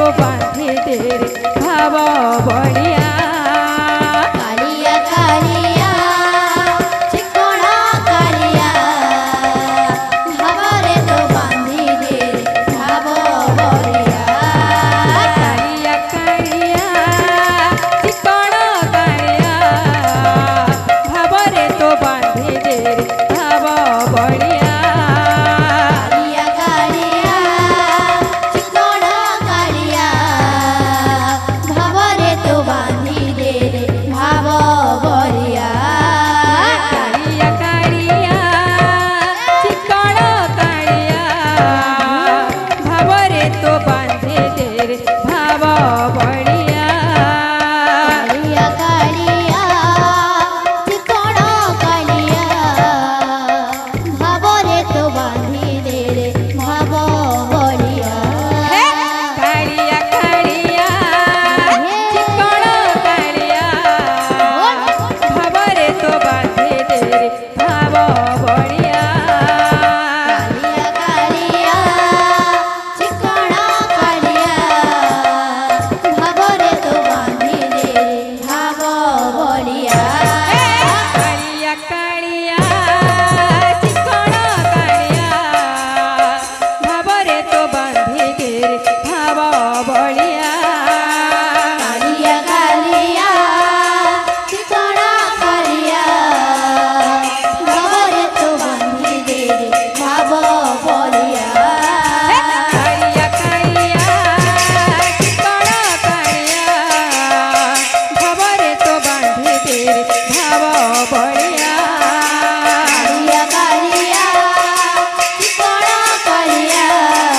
बांधी दे रे भाव बड़िया कालिया कालिया चिकना कालिया भावरे तो बांधी दे भाव बड़िया कालिया कालिया चिकना कालिया भावरे तो बांधी दे रे भाव बड़िया कालिया कालिया चिकना कालिया भावरे तो बांधी दे रे भाव बड़िया कालिया कालिया चिकना कालिया भावरे तो बांधी दे रे भाव बड़िया कालिया कालिया चिकना कालिया भावरे तो बांधी दे रे भाव बड़िया कालिया कालिया चिकना कालिया भावरे तो बांधी दे रे भाव बड़िया कालिया कालिया चिकना कालिया भावरे तो बांधी दे रे भाव बड़िया कालिया कालिया चिकना कालिया भावरे तो बांधी दे रे भाव बड़िया कालिया कालिया चिकना कालिया भावरे तो बांधी दे रे भाव बड़िया कालिया कालिया चिकना कालिया भावरे तो बांधी दे रे भाव बड़िया कालिया कालिया चिकना कालिया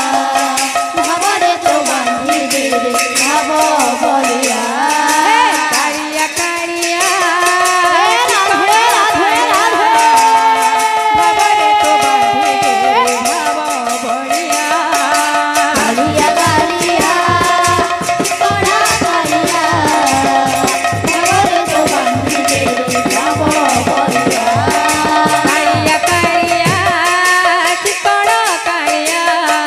भावरे तो बांधी दे रे भाव बड़िया कालिया कालिया राधे राधे राधे भावरे तो बांधी दे रे भाव बड़िया कालिया कालिया चिकना कालिया भावरे तो बांधी दे रे भाव बड़िया कालिया कालिया चिकना कालिया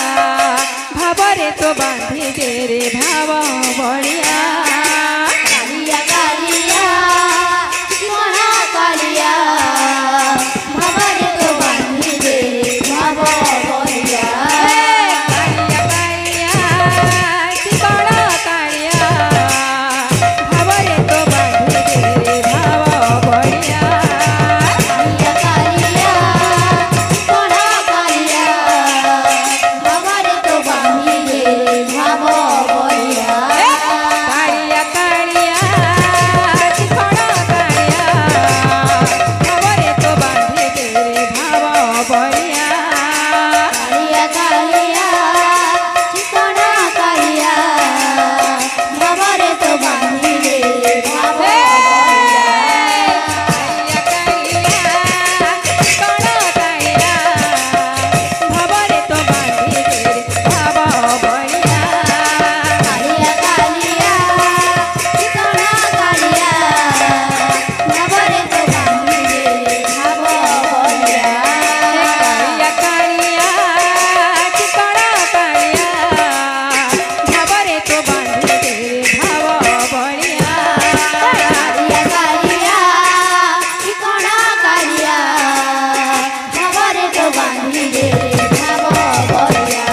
भावरे तो बांधी दे रे भाव बड़िया कालिया कालिया चिकना कालिया भावरे तो बांधी दे रे भाव बड़िया कालिया कालिया चिकना कालिया भावरे तो बांधी दे रे भाव बड़िया कालिया कालिया चिकना कालिया भावरे तो बांधी दे रे भाव बड़िया कालिया कालिया चिकना कालिया भावरे तो बांधी दे रे भाव बड़िया कालिया कालिया चिकना कालिया भावरे तो बांधी दे रे भाव कालिया कालिया चिकना कालिया भावरे तो बांधी दे रे भाव बड़िया कालिया कालिया चिकना कालिया भावरे तो बांधी दे रे भाव बड़िया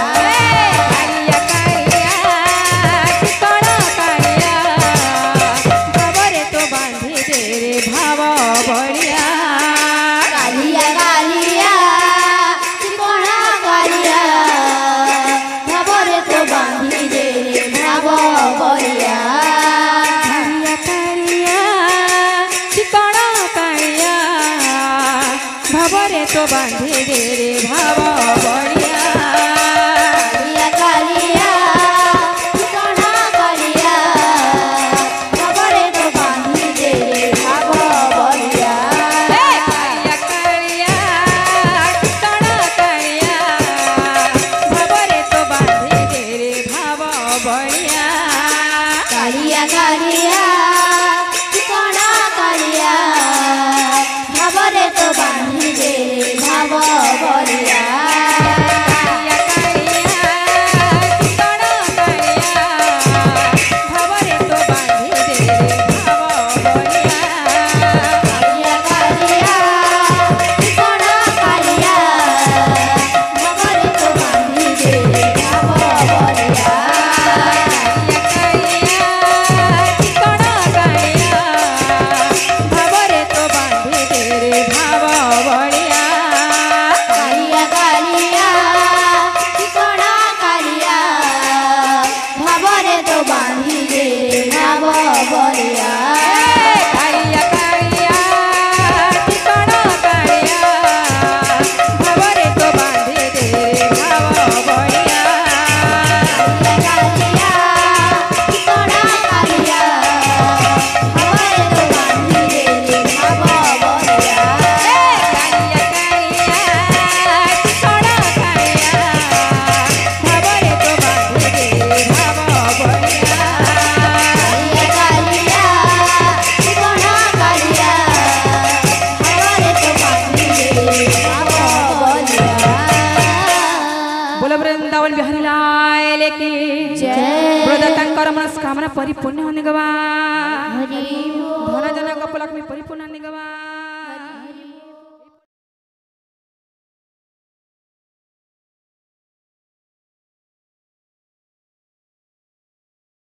कालिया कालिया चिकना कालिया भावरे तो बांधी दे रे भाव बड़िया भावरे तो बांधी दे रे भाव बड़िया कालिया कालिया चिकना कालिया भावरे तो बांधी दे रे भाव बड़िया कालिया कालिया चिकना कालिया भावरे तो बांधी दे रे भाव बड़िया कालिया कालिया चिकना कालिया भावरे तो बांधी दे रे भाव बड़िया तमर मनस्कामना परिपूर्ण होने गवा हरि धन जन कपलक में परिपूर्ण होने गवा।